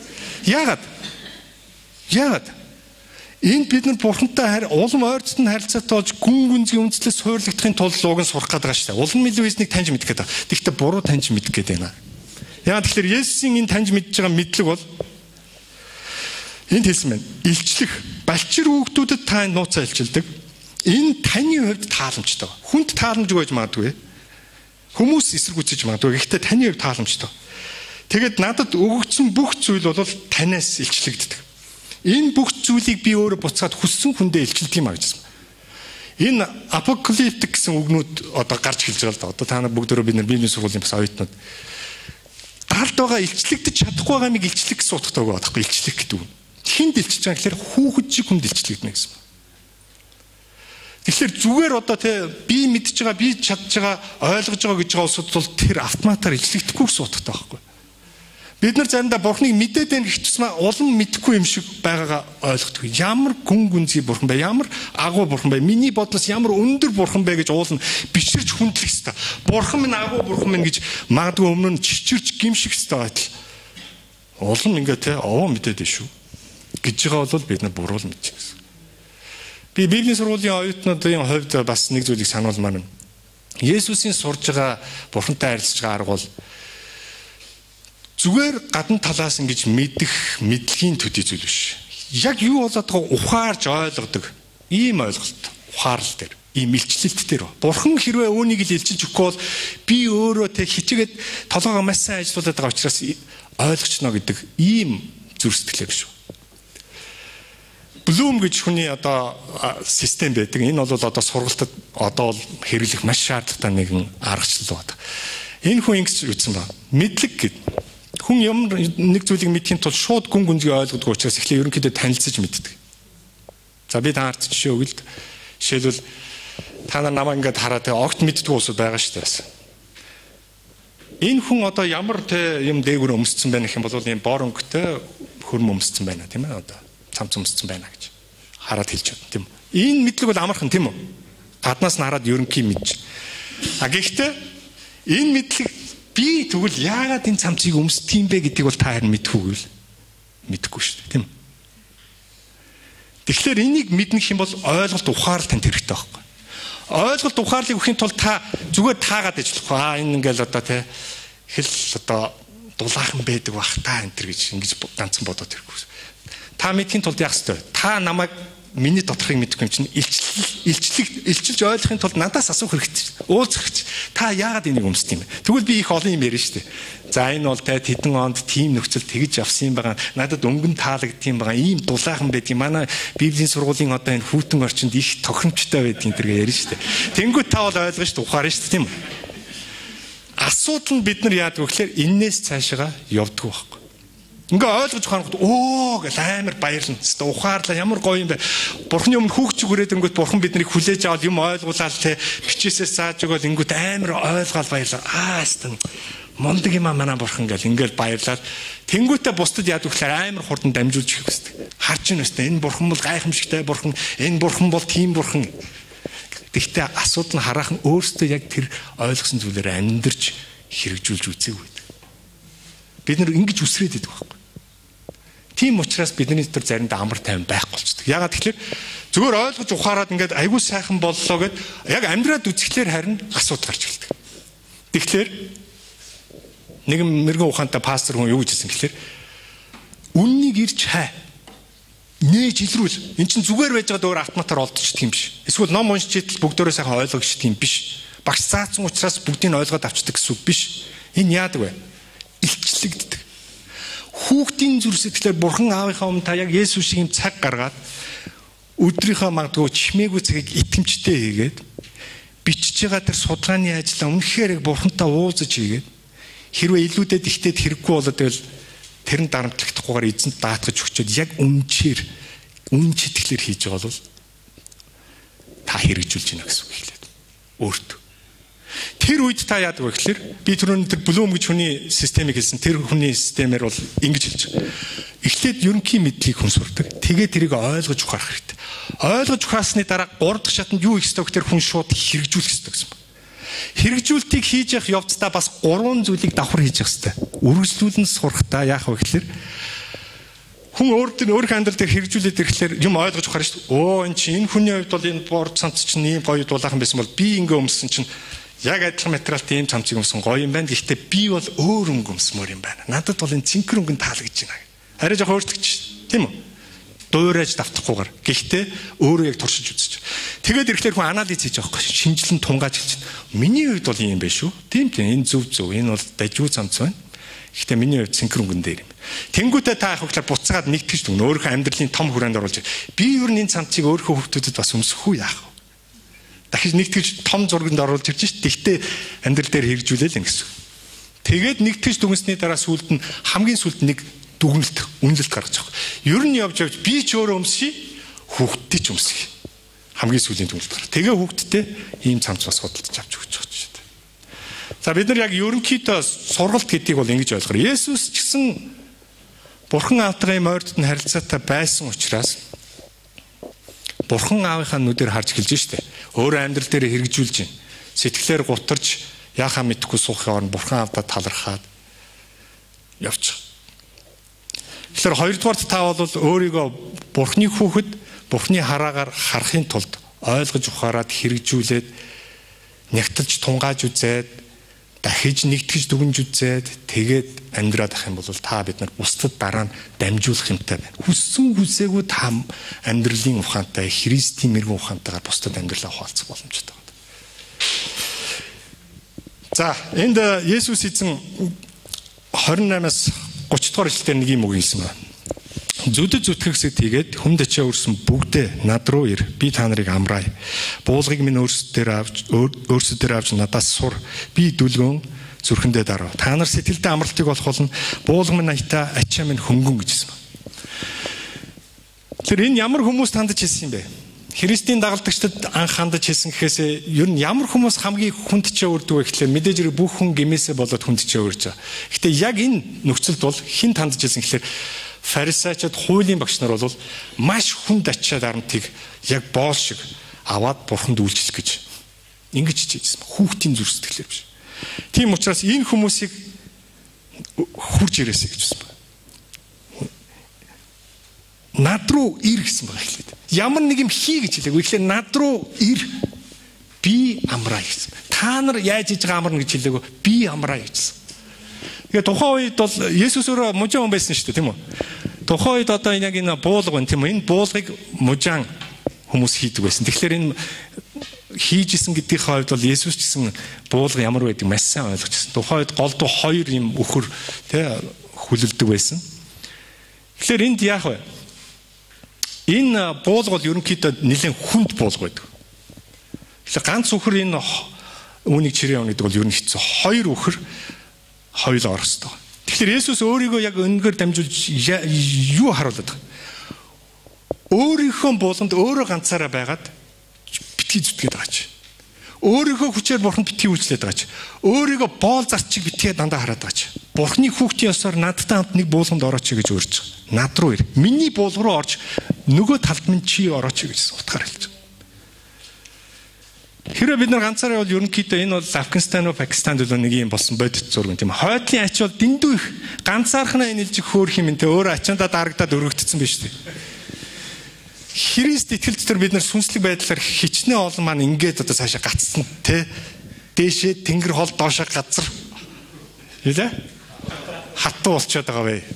Яагаад? Энд бид нар Бурхантай улам ойртолд нь харилцаатай болж гүн гүнзгий үндэслэл суйрлагдахын тулд луг нь сурах гэдэг шүү дээ. Улам илүү эзнийг таньж мэдэх гэдэг. Тэгэхдээ буруу таньж мэдэх гэдэг байна. Яагаад тэгэхээр Есүсийн энэ таньж мэдж байгаа мэдлэг бол энд хэлсэн байна. Илчлэх, балчир хүүхдүүдэд та нууцаа илчилдэг. Энэ таны хувьд тааламжтай. Хүнд тааламжгүй байж магадгүй. Хүмүүс эсэргүүцэж магадгүй. Гэхдээ таны хувьд тааламжтай. Тэгээд надад өгөгдсөн бүх зүйл бол танаас илчлэгддэг. Энэ бүх зүйлийг би өөрөө буцаад хүссэн хүндээ илчилдэг юм а гэж. Энэ апокалиптик гэсэн үгнүүд одоо гарч эхэлж байгаа л да. Одоо та нар бүгдөө бид нар Библийн сургуулийн бас оюутнууд галд байгаа илчлэгдэж чадахгүй байгаа нэг илчлэх гэсэн утгатай байгаа байхгүй илчлэх гэдэг үг. Хинд илчиж байгаа гэхээр хүүхэд шиг хүнд илчлэгдэнэ гэсэн. Тэгэхээр зүгээр одоо би мэдж байгаа, би чадж байгаа, ойлгож байгаа гэж байгаа улсууд бол тэр автоматар илчлэгдэхгүй гэсэн утгатай байхгүй. Бид нар заримдаа Бурхныг мэдээд байх гэвчсэн улам мэдэхгүй юм шиг байгаагаа ойлгохгүй. Ямар гүн гүнзгий Бурхан бай, ямар агуу Бурхан бай, миний бодлоос ямар өндөр Бурхан бай гэж уулна биширч хүндлэх ёстой. Бурхан минь агуу Бурхан минь гэж магадгүй өмнө нь чичирч гимших ёстой байтал. Улам ингээ овоо мэдээд шүү гэж байгаа бол бид нар буруу л мэдж гэсэн. Би Библийн сургуулийн оюутнуудын хувьд бас нэг зүйлийг сануулмаар байна. Есүсийн сурж байгаа Бурхантай харилцаж байгаа арга бол зүгээр гадна талаас ингэж мэдэх мэдлэгийн төдий зүйл биш. Яг юу болоод байгаа ухаарж ойлгодог ийм ойлголт ухаарл дээр, ийм илчлэлт дээр. Бурхан хэрвээ үүнийг л илчилж өгөхгүй бол би өөрөө хичээгээд толгоогоо маш сайн ажиллуулад байгаа учраас ойлгочно гэдэг ийм зүрх сэтгэлээ биш. Bloom гэж хүний одоо систем байдаг. Энэ бол одоо сургалтад одоо хэрэглэх маш шаардлагатай нэгэн аргачлал байна. Энэ хүн ингэж үтсэн ба. Мэдлэг гэдэг хүн ямар нэг зүйлийг мэдхийн тулд шууд гүн гүнзгий ойлгодог учраас эхлээ ерөнхийдөө танилцаж мэддэг. За би таарч жишээ өгөл л. Жишээлбэл та нар намайг ингээд хараад огт мэддэг уусууд байгаа шүү дээ. Энэ хүн одоо ямар юм дээгүүр өмссөн байх юм бол ийм бор өнгөтэй хөрм өмссөн байна тийм ээ одоо цамц өмссөн байна гэж хараад хэлж байна тийм үү. Энэ мэдлэг бол амархан тийм үү. Гаднаас нь хараад ерөнхий мэдж. Гэхдээ энэ мэдлэг би тэгвэл яагаад энэ цамцыг өмсдөг юм бэ гэдгийг бол та харин мэдэхгүй шүү дээ тийм. Тэгэхээр энийг мэднэх юм бол ойлголт ухаарал танд хэрэгтэй байхгүй. Ойлголт ухаарлыг өгөхийн тулд та зүгээр таагаад ажиллахгүй. Энэ ингээл одоо хэл одоо дулаахан байдаг бах та энэ төр гэж ингэж ганцхан бодоод ирэхгүй. Та мэдхийн тулд яах ёстой вэ? Та намайг миний доторхыг мэдэхгүй болохгүй юм чинь илчилж ойлгохын тулд надаас асуух хэрэгтэй. Уулзах гэж. Та яагаад энийг өмсдөг юм бэ? Тэгвэл би их олон юм ярина шүү дээ. За энэ бол тайд хэдэн онд тийм нөхцөл тэгж явсан юм байгаа. Надад өнгөн таалагдсан байгаа. Ийм дулаахан байдгийг манай Библийн сургуулийн одоо энэ хүүтэн орчинд их тохиромжтой байдгийг тэргээ ярина шүү дээ. Тэнгүү та бол ойлгож шүү дээ. Ухаарна шүү дээ, тийм үү? Асуудал нь бид нар яадаг вэ гэхээр энээс цаашаа явдггүй байхгүй. Ингээ ойлгож ухаарахад гэл амар баярлна. Хэвээ ухаарлаа ямар гоё юм бэ. Бурхны өмнө хүүхч хүрээд ингүүт бурхан биднийг хүлээж аваад юм ойлгуулаад те бичээсээ зааж өгөөл ингүүт амар ойлгоод баярлаа. Хэвээ мондөг юм манай бурхан гэл ингээл баярлаад тэнгүүтээ бусдад яадаг гэхээр амар хурдан дамжуулж их хэвчээ. Харж байна өстэй энэ бурхан бол гайхамшигтай бурхан. Энэ бурхан бол тийм бурхан. Гэхдээ асуудал нь хараахан өөртөө яг тэр ойлгосон зүйлээр амьдарч хэрэгжүүлж үзээгүй. Бид нар ингэж үсрээд байдаг байхгүй. Тийм учраас бидний дотор заримдаа амар тайван байхгүй болчихдог. Ягаад тэгэхээр зүгээр ойлгож ухаарад ингээд айгүй сайхан боллоо гэд яг амьдраад үзэхлээр харин асуудал гарч ирдэг. Тэгэхээр нэгэн мэрэгэн ухаантай пастор хүн юу гэж хэлсэн гэхээр үннийг ирж хай. Нээж илрүүл. Эн чинь зүгээр байж байгаа өөр автоматар олдчихдаг юм биш. Эсвэл ном уншиж идэл бүгдөө сайхан ойлгогчдөг юм биш. Багш заасан учраас бүгдийг ойлгоод авчдаг гэсэн үг биш. Энэ яадаг вэ? Илчлэгддэг. Хүүхдийн зүрх сэтгэлээр бурхан аавынхаа өмнө та яг Есүс шиг юм цаг гаргаад өдрийнхөө магадгүй чимээгүй цагийг итгэмжтэй хийгээд бичиж байгаа тэр судалгааны ажлаа үнэхээр бурхантай уулзаж хийгээд хэрвээ илүүдэд ихтэйд хэрэггүй болоод байвал тэр нь дарамтлагдахгүйгээр эзэнт даатгаж өгчөөд яг үнчээр үн читгэлээр хийж байгаа бол та хэрэгжүүлж гинэ гэсэн үг хэлээд өөртөө. Тэр үед та яадаг вэ гэхээр би түрүүн тэр Блум гэж хүний системийг хэлсэн. Тэр хүний системээр бол ингэж хэлж байгаа. Эхлээд ерөнхий мэдлийг хүн сурдаг. Тэгээд тэрийг ойлгож ухаарах хэрэгтэй. Ойлгож ухаасны дараа 3 дахь шатанд юу хийх ёстой гэхээр хүн шууд хэрэгжүүлэх ёстой гэсэн байна. Хэрэгжүүлтийг хийж явах явцдаа бас 3 зүйлийг давхар хийж явах ёстой. Үргэлжлүүлэн сурахдаа яах вэ гэхээр хүн өөрийнхөө амьдрал дээр хэрэгжүүлээд ирэхлээр юм ойлгож ухаарна шүү дээ. Оо эн чинь энэ хүний хувьд бол энэ бор цамц чинь ийм гоё дулаахан байсан бол би ингээ өмссөн чинь яг адилхан материалтай ийм цамцыг өмсөн гоё юм байна. Гэхдээ би бол өөр өнгө өмсмөр юм байна. Надад бол энэ цэнхэр өнгөнд таалагдж байна. Арай жоох өөртөгч тийм үү? Дуурайж давтахгүйгээр. Гэхдээ өөрөө яг туршиж үзэж. Тэгээд ирэхлээр хүн анализ хийж байгаа байхгүй. Шинжилэн тунгааж хэлж байна. Миний хувьд бол ийм байх шүү. Тийм энэ зөв. Энэ бол дажгүй цамц байна. Гэхдээ миний хувьд цэнхэр өнгөн дээр юм. Тэнгүүтээ та их хөглөө буцаагаад нэгтгэж дүн өөрийнхөө амьдралын том хүрээнд оруулж би ер нь энэ цамцыг өөрийнхөө хүүхдүүдэд бас өмсөх үү яах вэ? Дахиж нэгтгэж том зурганд оруулж ирж шít. Тэгтээ амьдрал дээр хэрэгжүүлээл ингэсэн. Тэгээд нэгтгэж дүгнсний дараа сүлд нь хамгийн сүлд нэг дүгнэлт үнэлэлт гаргаж байгаа. Ер нь явж би ч өөрөө өмсөе, хүүхдтэй ч өмсөе. Хамгийн сүүлийн дүгнэлт гаргав. Тэгээ хүүхдтэй ийм цамц бас худалдаж авч өгч байгаа шүү дээ. За бид нар яг ерөнхийдөө сургалт гэдгийг бол ингэж ойлгох. Есүс ч гэсэн Бурхан Аавтайгаа юм ойртод нь харилцаатай байсан учраас Бурхан Аавынхаа нүдээр харж эхэлж штэ. Өөрөө амьдрал дээр хэрэгжүүлж байна. Сэтгэлээр гутарч яхаа мэдхгүй суухын оронд Бурхан Аавдаа талархаад явчих. Тэгэхээр хоёрдугаарт та бол өөрийгөө Бурханы хүүхэд, Бурханы хараагаар харахын тулд ойлгож ухаарад хэрэгжүүлээд нягтлж тунгааж үзээд дахиж нэгтгэж дүгнж үзээд тэгээд амьдраад ах юм бол та бид нар бусдад дараа нь дамжуулах юмтай байна. Хүссэн хүсээгүй та амьдралын ухаантай, Христийн мэрэгэн ухаантайгаар бусдад амьдралаа хуваалцах боломжтой байна. За, энд Есүс эзэн 28-аас 30 дугаар эшлэлээр нэг юм үг хэлсэн байна. Зүдэд зүтгэхсэд тэгээд хүм дэчээ өрсөн бүгдээ над руу ир. Би та нарыг амраая. Буулгыг минь өөрсдөр авч надаас сур. Би дүлгөн зүрхэндээ дарав. Та нар сэтгэлдээ амралтыг олох болно. Буулга минь аятаа, ачаа минь хөнгөн гэж хэлсэн. Тэр энэ ямар хүмүүс хандаж хэлсэн юм бэ? Христийн дагалдагчдад анх хандаж хэлсэн гэхээс ер нь ямар хүмүүс хамгийн хүндчээ өрдөг вэ гэхлээр мэдээж бүх хүн гэмээсээ болоод хүндчээ өрж байгаа. Гэтэ яг энэ нөхцөлд бол хин хандаж хэлсэн гэхлээр фарисеучуд хуулийн багш нар бол маш хүнд ачаад арамтыг яг боол шиг аваад бурханд үйлчлэх гэж ингэж хичээжсэн. Хүүхдийн зүрх сэтгэлээр биш. Тийм учраас энэ хүмүүсийг хурж ирээсэй гэж хэлсэн байна. Над руу ир гэсэн байгаа хэлээд. Ямар нэг юм хий гэж хэлээгүй. Тэгэхээр над руу ир. Би амраа гэсэн. Та нар яаж хийж байгаа амарна гэж хэлээгүй. Би амраа гэсэн. Тэгээ тухайн үед бол Есүс өөрөө мужаан хүн байсан шүү дээ, тийм үү? Тухайн үед одоо яг энэ буулга байна, тийм үү? Энэ буулгыг мужаан хүмүүс хийдэг байсан. Тэгэхээр энэ хийжсэн гэдгийнхээ хувьд бол Есүс гэсэн буулга ямар байдаг маш сайн ойлгож байсан. Тухайд голдуу 2 юм өхөр хүлэлдэг байсан. Тэгэхээр энд яах вэ? Энэ буулга бол ерөнхийдөө нэлээд хүнд буулга байдаг. Тэгэхээр ганц өхөр энэ үүнийг чирээ явна гэдэг бол ер нь хэцүү. 2 өхөр хоёул орох ёстой. Тэгэхээр Есүс өөрийгөө яг өнөөр дамжуулж юу харуулдаг вэ? Өөрийнхөө буулганд өөрөө ганцаараа байгаад битгий зүтгээд байгаа ч. Өөрийнхөө хүчээр бурханд битгий үйлчлээд байгаа ч. Өөрийгөө боол зарчиг битгээ дандаа хараад байгаа ч. Бурхны хүүхдийн ёсоор надтай хамт нэг буулганд орооч гэж урьж байгаа. Над руу ир. Миний буулга руу орж нөгөө талд минь чи орооч гэж утгаар хэлж байгаа. Хэрвээ бид нар ганцаараа бол ерөнхийдөө энэ бол Афганистан уу Пакистанд бол нэг юм болсон бодит зураг юм тийм. Хойдлын ач бол дэндүү их ганцаархнаа энэлжих хөөх юм те өөрөө ачаандаа дарагдаад өргөгдсөн биз дээ. Христ итгэлч төр бид нар сүнслэг байдлаар хичнээн олон маань ингээд одоо цаашаа гацсан те. Дээшээ тэнгэр хол доошоо газар. Хэлээ? Хатуу болчиход байгаа вэ.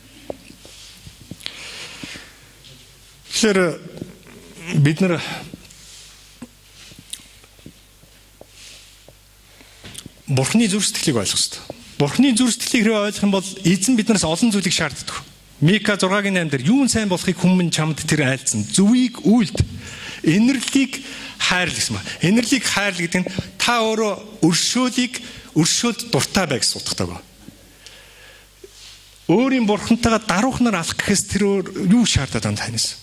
Тэгэхээр бид нар Бурхны зүрх сэтгэлийг ойлгох ёстой. Бурхны зүрх сэтгэлийг хэрэг ойлгох юм бол эзэн биднээс олон зүйлийг шаарддаг. Мика 6:8 дээр юун сайн болохыг хүмүүс чамд тэр айлцсан. Зүвийг үйлд. Инэрлийг хайр гэсэн ба. Инэрлийг хайр гэдэг нь та өөрөө өршөөлд дуртай бай гэсэн утгатай байна. Өөрийн бурхантайгаа даруухнаар алах гэхээс тэр юу шаардаад байна танаас?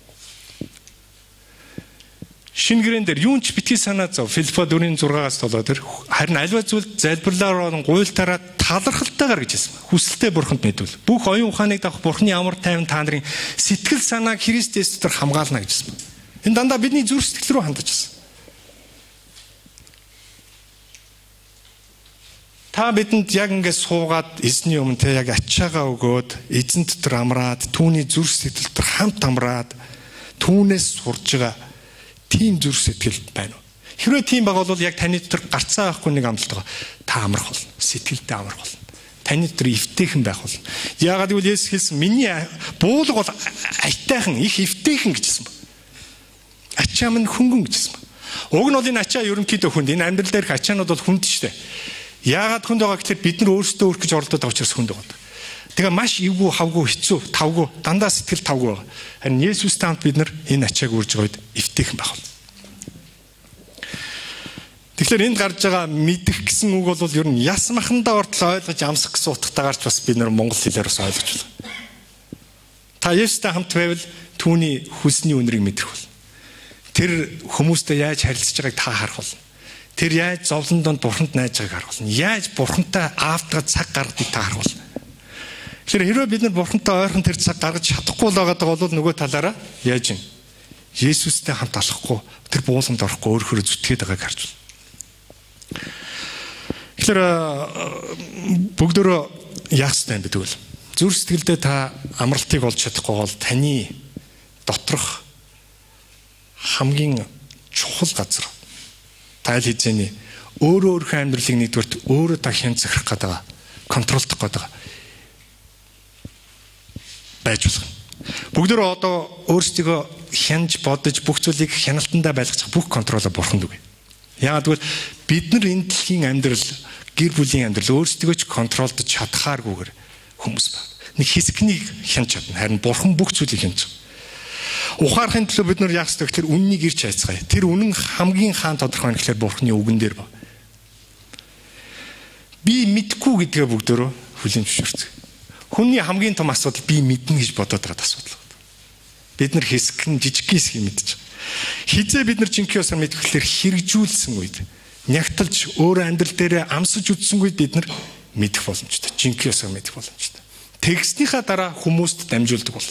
Шинэ гэрэн дээр юун ч битгий санаа зов. Филиппо 4:6-аас толоо тэр харин альва зүйл залбирлаар гуйлтаараа талархалтайгаар гэж хэлсэн. Хүсэлтэй бурханд мэдвэл. Бүх оюун ухааныг дагах бурхны амар тайван та нарын сэтгэл санааг Христ Есүс дээр хамгаална гэж хэлсэн. Энэ дандаа бидний зүрх сэтгэл рүү хандаж байна. Та бидэнд яг ингээд суугаад эзний өмнө те яг ачаагаа өгөөд эзэн дотор амраад түүний зүрх сэтгэл дотор хамт амраад түүнээс сурж байгаа тийм зүрх сэтгэл байна уу? Хэрвээ тийм байгаа бол яг таны дотор гарцаа авахгүй нэг амлалт байгаа. Та амрах болно. Сэтгэлдээ амрах болно. Таны дотор эвтэйхэн байх болно. Яагаад гэвэл Есүс хэлсэн миний буулга бол айтайхан их эвтэйхэн гэж хэлсэн ба. Ачаа минь хөнгөн гэж хэлсэн ба. Уг нь бол энэ ачаа ерөнхийдөө хүнд. Энэ амьдрал дээрх ачаанууд бол хүнд шүү дээ. Яагаад хүнд байгаа гэхээр бид нар өөрсдөө өөрөх гэж оролдоод байгаа учраас хүнд байгаа. Тэгээ маш эвгүй, хавгүй, хэцүү, тавгүй, дандаа сэтгэл тавгүй байгаа. Харин Есүстэй хамт бид нар энэ ачааг үрж байгаа үед эвтэйхэн байх болно. Тэгэхээр энд гарч байгаа мэдэх гэсэн үг бол ер нь яс махандаа ортол ойлгож амсах гэсэн утгатай гарч бас бид нар монгол хэлээр бас ойлгож байна. Та Есүстэй хамт байвал түүний хүсний үнэрийг мэдэх болно. Тэр хүмүүстэй яаж харилцаж байгааг та харах болно. Тэр яаж зовлон донд бурханд найж байгааг харах болно. Яаж бурхантай аавтайгаа цаг гаргахыг та харах болно. Тэгэхээр хэрвээ бид нар бурхантай ойрхон тэр цаг гаргаж чадахгүй л байгаа бол нөгөө талаараа яаж юм? Есүстэй хамт алахгүй, тэр буулганд орохгүй өөрөөрөө зүтгээд байгааг харж байна. Тэгэхээр бүгдөө яах ёстой юм бэ тэгвэл? Зүрх сэтгэлдээ та амралтыг олж чадахгүй бол таны доторх хамгийн чухал газар тайл хийжээний өөрөө амьдралыг нэгдүгürt өөрөө та хян захирах гэдэг контролдох гэдэг байж болох. Бүгдөө одоо өөрсдийгөө хянж бодож бүх зүйлийг хяналтандаа байлгах бүх контролоо бурханд өгье. Яагаад гэвэл бид нар энэ дэлхийн амьдрал, гэр бүлийн амьдрал өөрсдийгөө ч контролдож чадхааргүйгээр хүмүүс байна. Нэг хэсэгнийг хянж чадна. Харин бурхан бүх зүйлийг хянж. Ухаарахын төлөө бид нар яах ёстой гэхээр үннийг ирж хайцгаая. Тэр үнэн хамгийн хаан тодорхой нь гэхээр бурханы үгэн дээр ба. Би мэдгүй гэдгээ бүгдөө хүлээн зөвшөөрцгөө. Хүний хамгийн том асуудал би мэднэ гэж бодоод байгаа асуудал. Бид нар хэсгэн жижиг хэсгийг мэдчих. Хизээ бид нар жинхэнэ ёсоор мэдрэхлээр хэрэгжүүлсэн үед нягтлж өөр амьдрал дээр амсаж үтсэн үед бид нар мэдэх боломжтой. Жинхэнэ ёсоор мэдэх боломжтой. Текстийнхаа дараа хүмүүст дамжуулдаг бол.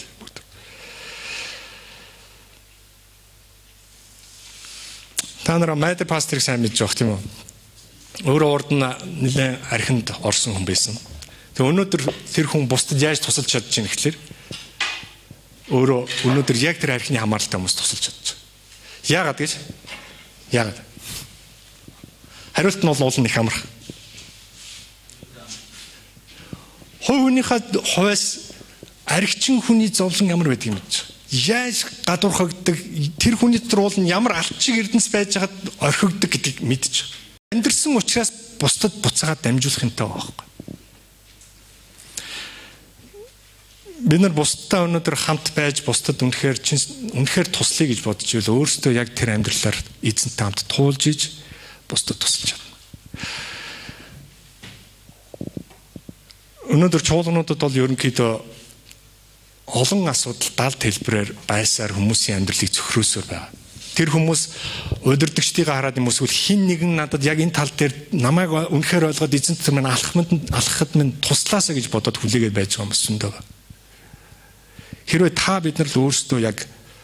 Та нараа майдер пастрыг сайн мэдж байгаа тийм үү? Өөрөө урд нь нэлээд архинд орсон хүн байсан. Тэгээ өнөөдөр тэр хүн бусдад яаж тусалж чадж байна гэхэлэр өөрөө өнөөдөр яг тэр архины хамааралтай хүмүүс тусалж чадж байна. Яагаад гэж? Яагаад? Хариулт нь бол уул нь их амарх. Хувийнхаа хувьас аригчин хүний зовлон ямар байдаг юм бэ? яаж гадуурхагддаг, тэр хүний дотор бол ямар алчиг эрдэнэс байж байгаад орхигддог гэдгийг мэдчих. Амьдрсан учраас бусдад буцаагаад дамжуулах юмтай байхгүй. Бид нар бусдаа өнөөдөр хамт байж бусдад үнэхээр туслая гэж бодож ивэл өөрсдөө яг тэр амьдралаар эзэнтэй хамт туулж иж бусдад тусалж чадна. Өнөөдөр чуулгануудад бол ерөнхийдөө олон асуудал далд хэлбэрээр байсаар хүмүүсийн амьдралыг зөхрөөсөөр байна. Тэр хүмүүс удирдагчдыг хараад юм эсвэл хин нэгэн надад яг энэ тал дээр намайг үнэхээр ойлгоод эзэнтэй минь алхахад минь туслаасаа гэж бодоод хүлээгээд байж байгаа юм өсөндөө. Хэрвээ та бид нар л өөрсдөө яг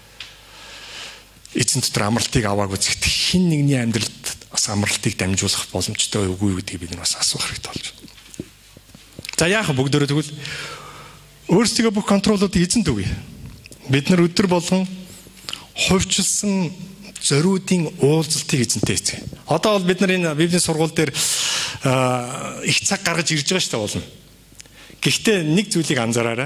эзэн дотор амралтыг аваагүй зэгт хин нэгний амьдралд бас амралтыг дамжуулах боломжтой үгүй гэдгийг бид нар бас асуух хэрэгтэй болж байна. За яахан бүгдөө тэгвэл өөрсдөө бүх контролуудыг эзэнт өгье. Бид нар өдөр болгон хувьчилсан зориудын уулзалтыг эзэнтэй эцгээе. Одоо бол бид нар энэ библийн сургууль дээр их цаг гаргаж ирж байгаа шүү дээ болно. Гэхдээ нэг зүйлийг анзаараарай.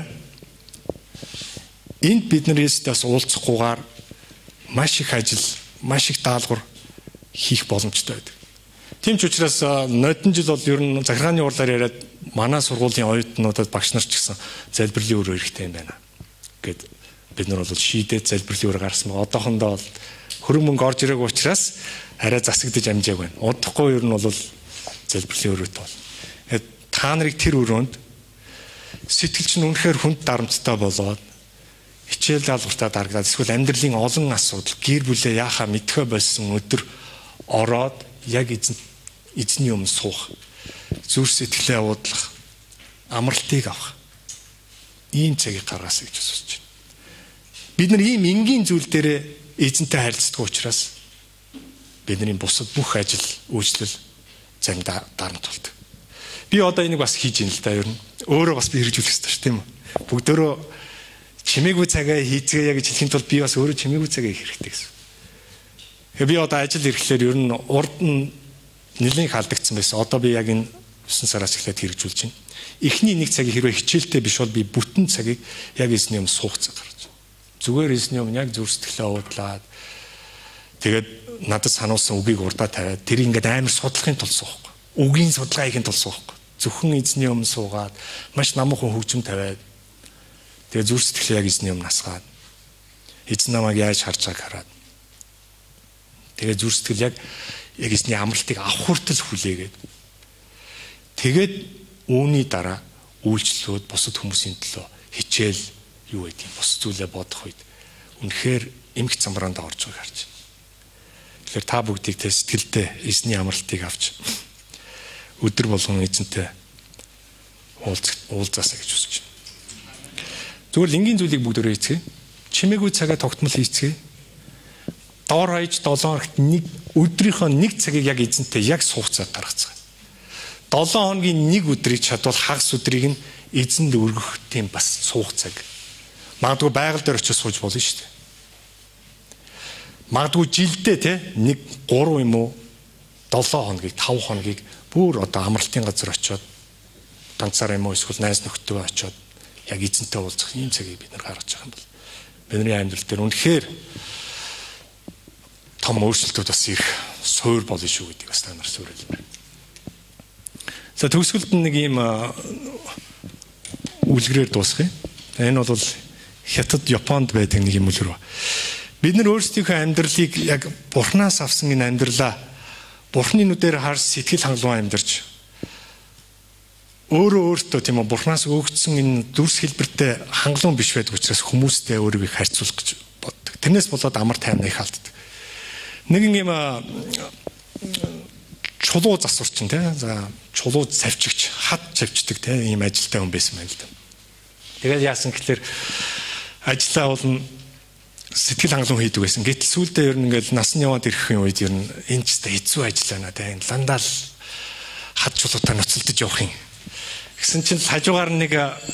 Энд бид нарээс уулзахгүйгээр маш их ажил, маш их даалгавар хийх боломжтой байдаг. Тийм ч учраас нодон жил бол ер нь захиргааны урлаар яриад манай сургуулийн оюутнуудад багш нар ч гэсэн залбирлын үр хэрэгтэй юм байна гэд бид нар бол шийдээд залбирлын үр гарсан ба одоохондоо бол хөрөнгө мөнгө орж ирээгүй учраас арай засагдж амжааг байна. Удахгүй ер нь бол залбирлын өрөөт бол. Та нарыг тэр өрөөнд сэтгэлч нь үнэхээр хүнд дарамттай болоод хичээл даалгавартаа дарагдаад эсвэл амьдралын олон асуудал гэр бүлээ яахаа мэдхэ болсон өдөр ороод яг эзний өмнө суух, зүрх сэтгэлээ уудлах, амралтыг авах ийм цагийг гаргаасаа гэж хүсэж байна. Бид нар ийм энгийн зүйл дээр эзэнтэй харилцдаг учраас бидний бусад бүх ажил, үйлчлэл заримдаа дарамт болдог. Би одоо энийг бас хийж ийн л да ер нь. Өөрөө бас би хэрэгжүүлэх ёстой шүү, тийм үү? Бүгдөө чимээгүй цагаа хийцгээе гэж хэлхийн тулд би бас өөрөө чимээгүй цагаа хийх хэрэгтэй гэсэн. Би одоо ажил ирэхлээр ер нь урд нь нэлээд халдагдсан байсан. Одоо би яг энэ 9 сараас эхлээд хэрэгжүүлж байна. Эхний нэг цагийг хэрвээ хичээлтэй биш бол би бүтэн цагийг яг эзний өмнө суух цаг гаргаж байна. Зүгээр эзний өмнө яг зүрх сэтгэлээ уудлаад тэгээд надад сануулсан үгийг урдаа тавиад тэр ингээд амар судлахын тулд суухгүй. Үгийн судалгаа хийхин тулд суухгүй. Зөвхөн эзний өмнө суугаад маш намхан хөгжим тавиад тэгээд зүрх сэтгэлээ яг эзний өмнө насгаад эзэн намайг яаж харж байгааг хараад тэгээд зүрх сэтгэл яг эзний амралтыг авах хүртэл хүлээгээд тэгээд үүний дараа үйлчлэлүүд бусад хүмүүсийн төлөө хичээл юу гэдэг бус зүйлээ бодох үед үнэхээр эмх замбраанд орж байгааг харж байна. Тэгэхээр та бүгдийг тэ сэтгэлдээ эзний амралтыг авч өдөр болгон эзэнтэй уулзаасаа гэж хүсэж байна. Зүгээр л энгийн зүйлийг бүгдөө хийцгээе. Чимээгүй цагаа тогтмол хийцгээе. Доор хаяж 7 хоногт нэг өдрийнхөө нэг цагийг яг эзэнтэй яг суух цаг гаргацгаая. 7 хоногийн нэг өдрийг чадвал хагас өдрийг нь эзэнд өргөх тийм бас суух цаг. Магадгүй байгаль дээр очиж сууж болно шүү дээ. Магадгүй жилдээ те нэг 3 юм уу 7 хоногийг 5 хоногийг бүр одоо амралтын газар очиод ганцаар юм уу эсвэл найз нөхдөдөө очиод яг эзэнтэй уулзах ийм цагийг бид нар гаргаж байгаа юм бол бидний амьдрал дээр үнэхээр том өөрчлөлтүүд бас ирэх суур болно шүү гэдгийг бас та нар суурилбар. За төгсгөлд нэг ийм үлгэрээр дуусгая. Энэ бол Хятад, Японд байдаг нэг юм үлгэр ба. Бид нар өөрсдийнхөө амьдралыг яг Бурханаас авсан энэ амьдралаа Бурханы нүдээр харж сэтгэл хангалуун амьдарч өөртөө тийм үү Бурханаас өгөгдсөн энэ дүрс хэлбэртэй хангалуун биш байдаг учраас хүмүүстэй өөрийгөө харьцуулах гэж боддог. Тэрнээс болоод амар тайвныг халддаг. Нэг юм чулуу засварчин тий. За чулуу цавчигч, хад цавчдаг тий ийм ажилтай хүн байсан байл да. Тэгээд яасан гэхээр ажиллаа бол сэтгэл хангалуун хийдэг байсан. Гэтэл сүүлдээ ер нь ингээл насны яваад ирэхин үед ер нь энэ ч хэцүү ажил байна тий. Ландаа л хад чулуутай ноцолдож явах юм. Гэсэн чинь хажуугаар нэг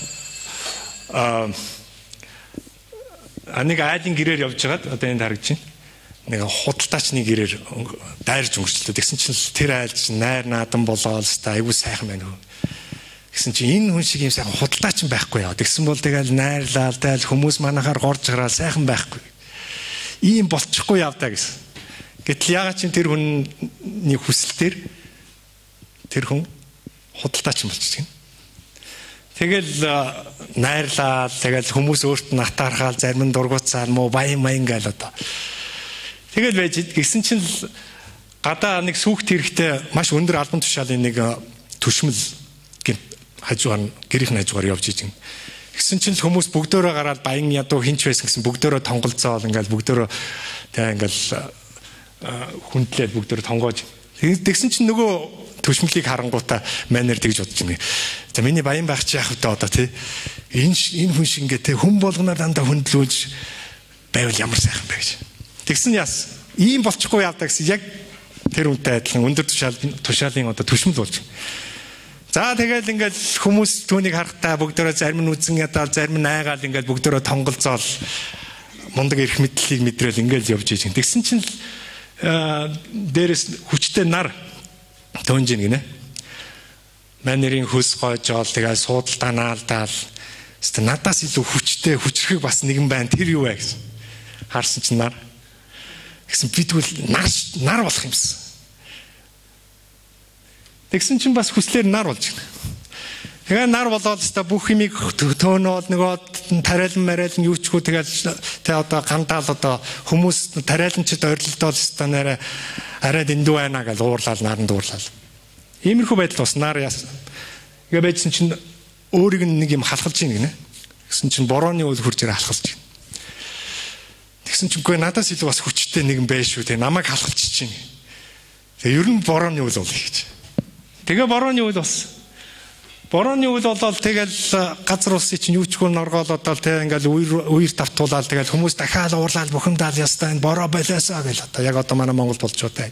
айлын гэрээр явж байгаад одоо энд харагдаж байна. Нэг худалдаачны гэрээр дайрж өнгөрчлөө. Тэгсэн чинь тэр айл чинь найр наадан болоод та айгүй сайхан байна хөө. Гэсэн чинь энэ хүн шиг юм сайхан худалдаач байхгүй яа. Тэгсэн бол тэгэл найрлал тайл хүмүүс манахаар горж гараад сайхан байхгүй. Ийм болчихгүй явдаа гэсэн. Гэтэл ягаад чинь тэр хүний хүсэлтээр тэр хүн худалдаач болчихсон. Тэгэл найрлал тэгэл хүмүүс өөрт нь атаархаал зарим нь дургуцаал муу баян гайл одоо. Тэгэл байж гисэн чинь гадаа нэг сүхт хэрэгтэй маш өндөр албан тушаалын нэг төшмөл хажуугаар гэрийн хажуугаар явж ижин. Гэсэн чинь хүмүүс бүгдөө гараад баян ядуу хинч байсан гэсэн бүгдөө тонголцоол ингээл бүгдөө тэг ингээл хүндлээд бүгдөө тонгоож. Тэгсэн чинь нөгөө төшмөлийг харангуудаа манер тэгж бодож байна. За миний баян байх чи яах вэ одоо тий. Энэ хүн шиг ингээ тий хүн болгоноор дандаа хүндлүүлж байвал ямар сайхан бэ гэж. Тэгсэн яас ийм болчихгүй явдаа гэсэн яг тэр үнтэй адилхан өндөр тушаалын одоо төшмөл болж. За тэгэл ингээл хүмүүс түүнийг харахтаа бүгдөө зарим нь үзэн ядаад зарим нь айгаал ингээл бүгдөө тонголзоол мундаг эрх мэдлийг мэдрээл ингээл явж ийж. Тэгсэн чинь дээрээс хүчтэй нар төнж ийн гинэ. Манерийн хөс гойжоол тэгэл суудалтаа наалдаал. Эсвэл надаас илүү хүчтэй хүчрхэг бас нэгэн байна. Тэр юу вэ гэсэн. Харсан чинь нар. Гэсэн бидгүүл нар болох юмсан. Тэгсэн чинь бас хүслээр нар болж байна. Тэгээ нар болоод өстой бүх юмыг төөнөөл нөгөө тариалан мариалан юу ч хөө тэгэл тэ одоо гандаал одоо хүмүүс тариаланчд ойрлолдоод өстой нэрэ арай дэндүү байна гэж уурлал наранд уурлал. Иймэрхүү байдал бас нар яасан. Тэгээ байжсэн чинь өөрийг нэг юм халахлж ийн гинэ. Тэгсэн чинь борооны үл хурж ирээ халахлж ийн. Тэгсэн чинь үгүй надаас илүү бас хүчтэй нэгэн байж шүү те намайг халахлж чинь. Тэгээ ер нь борооны үл бол гэж. Тэгээ борооны үйл болсон. Борооны үйл болоод тэгэл газар улсын чинь юу ч хүн оргоолоод те ингээл үер давтуулаад тэгэл хүмүүс дахиад уурлаад бухимдаал ястаа энэ бороо болоосоо гэл одоо яг одоо манай Монгол болчоотай.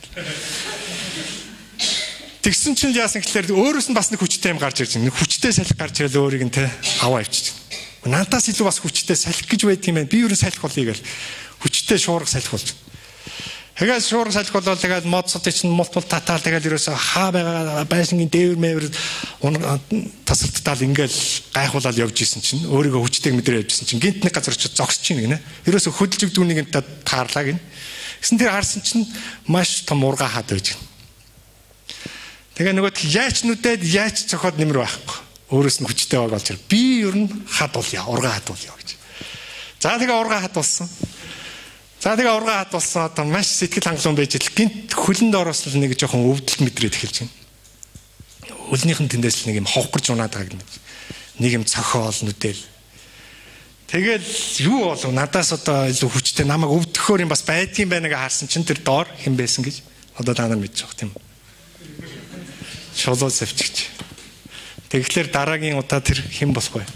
Тэгсэн чинь яасан гэхэлэр өөрөөс нь бас нэг хүчтэй юм гарч ирж байна. Нэг хүчтэй салхи гарч ирэл өөрийг нь те аваа авчиж. Надаас илүү бас хүчтэй салхи гэж байдаг юм байна. Би ерөн салхи болъё гэл хүчтэй шуурга салхи болж. Тэгээд шуурга салхи болоод тэгээд модсод чинь мултмал татаал тэгээд ерөөсө хаа байгаа байшингийн дээвэр мэвэр тасалтаал ингээл гайхуулаад явж исэн чинь өөрийгөө хүчтэйг мэдрээ явж исэн чинь гинт нэг газар очиж зогсож чинь гинэ. Ерөөсө хөдөлж дүүнийг нь таарлаа гин. Гэсэн тэр харсан чинь маш том ургаа хаад байж гин. Тэгээ нөгөө яач нүдэд яач цохоод нэмэр байхгүй. Өөрөөс нь хүчтэй болж ир. Би ер нь хадуулъя, ургаа хадуулъя гэж. За тэгээ ургаа хадуулсан. За тэгээ ургаа хадуулсан одоо маш сэтгэл хангалуун байж ил гинт хөлөнд ороос нэг жоохон өвдөлт мэдрээд эхэлж байна. Хөлнийхэн тэндээс нэг юм ховгорж унаад байгаа юм. Нэг юм цохоол нүдэл. Тэгэл юу болов надаас одоо илүү хүчтэй намайг өвдөхөөр юм бас байдгийн байна гэж харсан чинь тэр доор хэн байсан гэж одоо та нар мэдчих واخ тийм. Шолоо савчигч. Тэгэхээр дараагийн удаа тэр хэн болох вэ?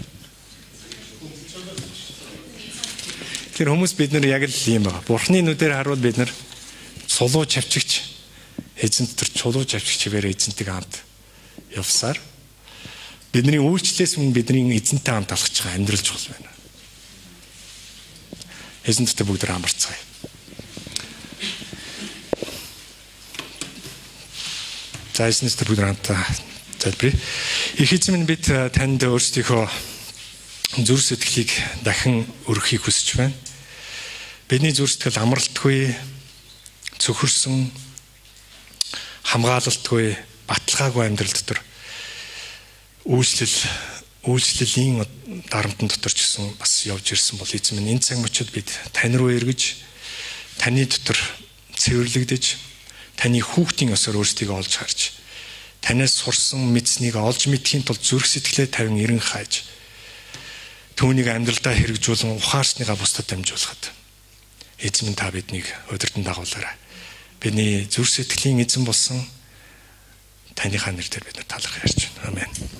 Тэр хүмүүс бид нар яг л юм байна. Бурхны нүдээр харуул бид нар сулуу чавчигч эзэнт төр чулуу чавчигч чивээр эзэнтийг хамт явсаар бидний үйлчлээс мөн бидний эзэнтэй хамт алхаж байгаа амьдрал чухал байна. Эзэнттэй бүгд хамарцгаая. За эзэнттэй бүгд хамт залбирая. Их эзэн минь бид танд өөрсдийнхөө зүрх сэтгэлийг дахин өргөхийг хүсэж байна. Бидний зүрх сэтгэл амралтгүй, цөхөрсөн, хамгаалалтгүй, баталгаагүй амьдрал дотор үйлчлэлийн дарамтан дотор ч гэсэн бас явж ирсэн бол эзэн минь энэ цаг мөчид бид тань руу эргэж, таны дотор цэвэрлэгдэж, таны хүүхдийн ёсоор өөрсдийгөө олж харж, танаас сурсан мэдснийг олж мэдхийн тулд зүрх сэтгэлээ тавин эрен хайж, түүнийг амьдралдаа хэрэгжүүлэн ухаарсныгаа бусдад дамжуулахад эзэн минь та биднийг өдөртөн дагуулаарай. Бидний зүрх сэтгэлийн эзэн болсон таныхаа нэрээр бид талархаж ярьж байна. Амен.